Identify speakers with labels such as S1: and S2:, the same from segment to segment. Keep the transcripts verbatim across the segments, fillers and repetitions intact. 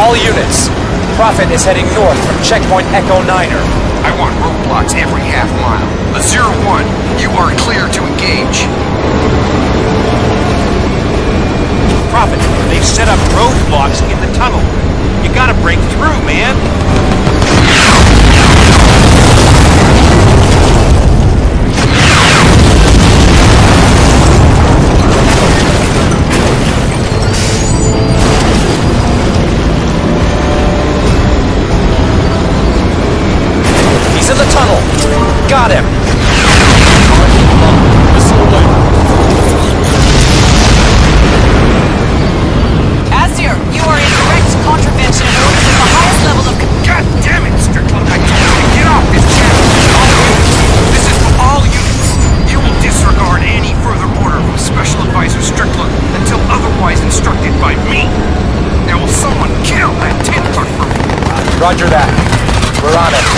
S1: All units, Prophet is heading north from checkpoint Echo Niner.
S2: I want roadblocks every half mile. The zero one, you are clear to engage.
S3: Prophet, they've set up roadblocks in the tunnel. You gotta break through, man.
S1: He's in the tunnel. Got him.
S4: Azir, you are in direct contravention of orders at the highest level of...
S2: God damn it, Strickland! I told you to get off this channel! All units! This is for all units! You will disregard any further order from Special Advisor Strickland until otherwise instructed by me! Now will someone kill that tin truck for me?
S1: Roger that. We're on it.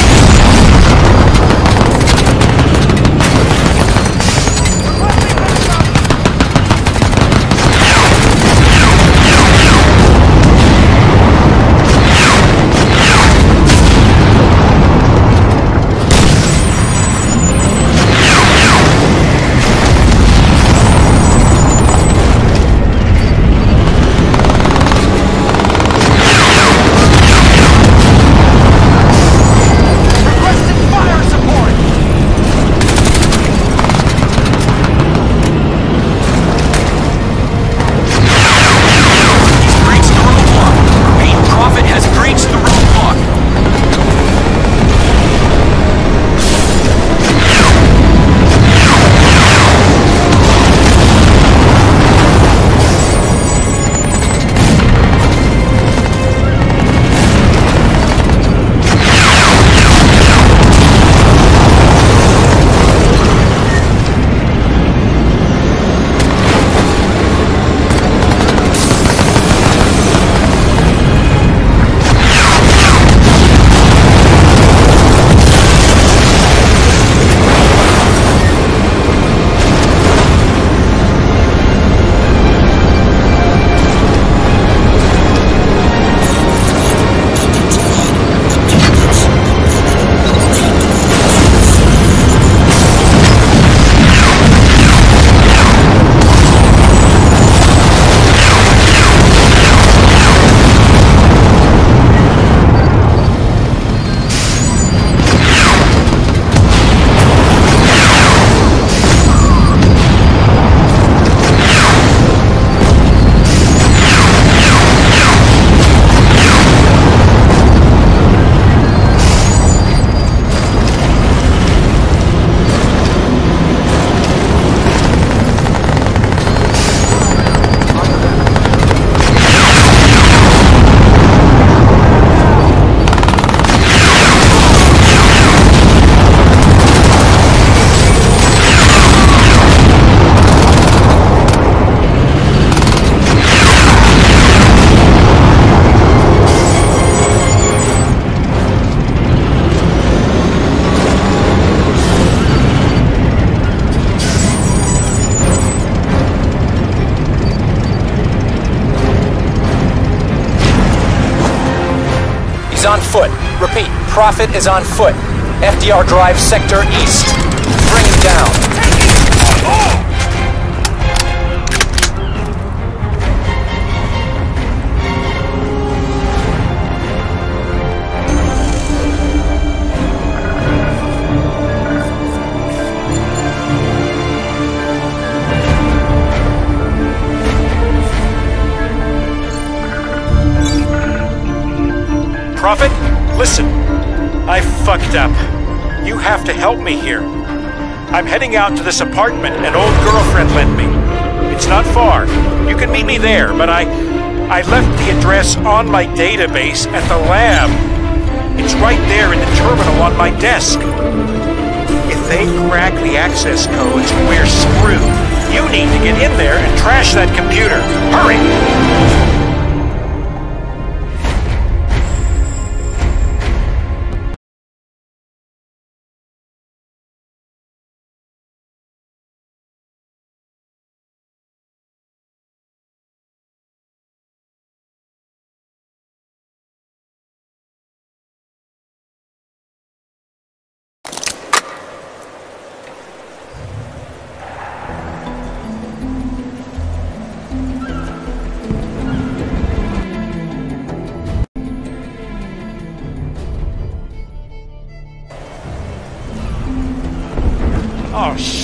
S1: He's on foot. Repeat, Prophet is on foot. F D R Drive, Sector East. Bring him down. Oh!
S3: Prophet, listen. I fucked up. You have to help me here. I'm heading out to this apartment an old girlfriend lent me. It's not far. You can meet me there, but I... I left the address on my database at the lab. It's right there in the terminal on my desk. If they crack the access codes, we're screwed. You need to get in there and trash that computer. Hurry!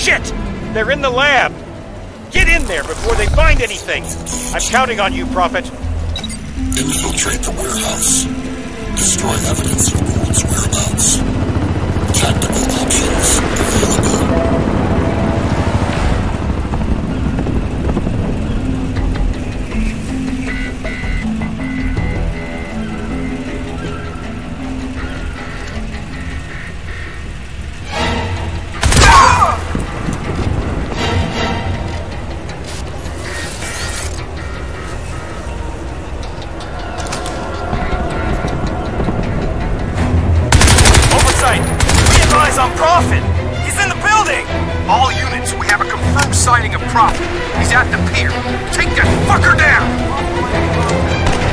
S3: Shit! They're in the lab! Get in there before they find anything! I'm counting on you, Prophet.
S5: Infiltrate the warehouse. Destroy evidence of Gould's whereabouts. Tactical options available.
S2: On Prophet! He's in the building! All units, we have a confirmed sighting of Prophet. He's at the pier. Take that fucker down!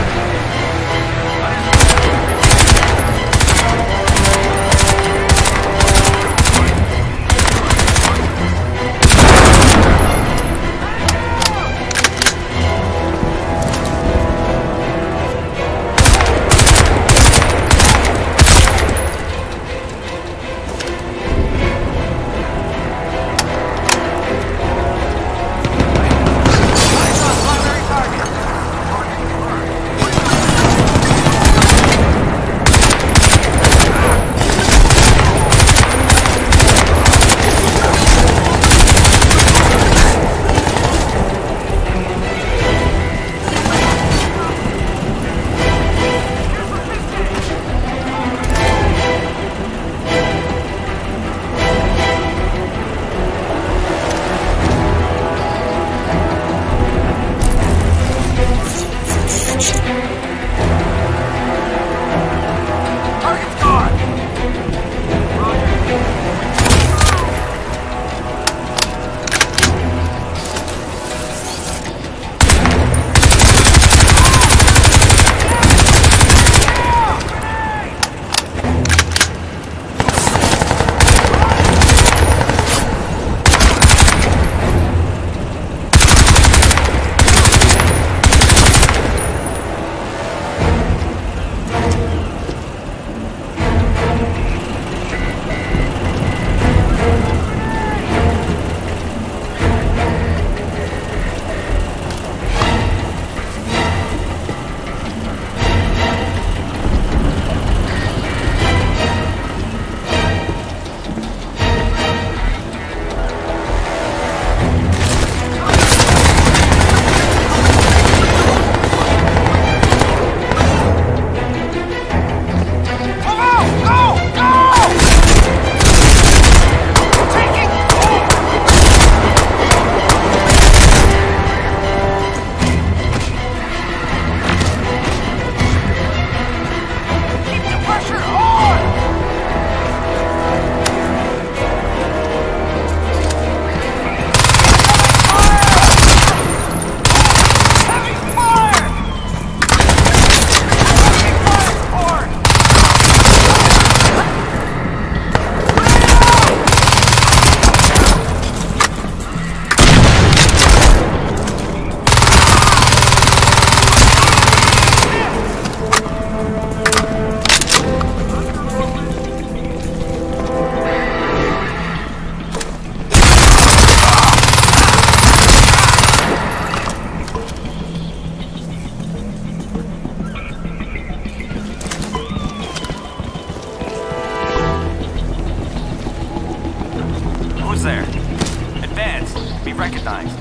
S6: there. Advance. Be recognized.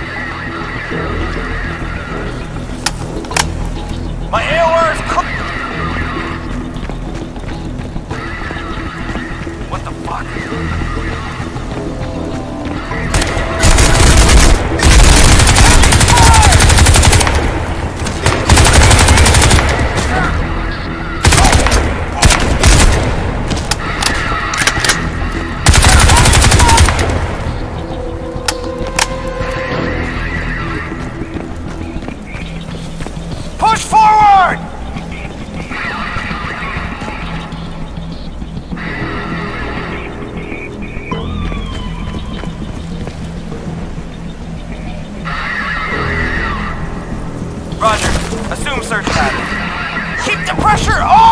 S6: My A O R is cooked. What the fuck?
S2: Push forward!
S6: Roger. Assume search pattern.
S2: Keep the pressure on!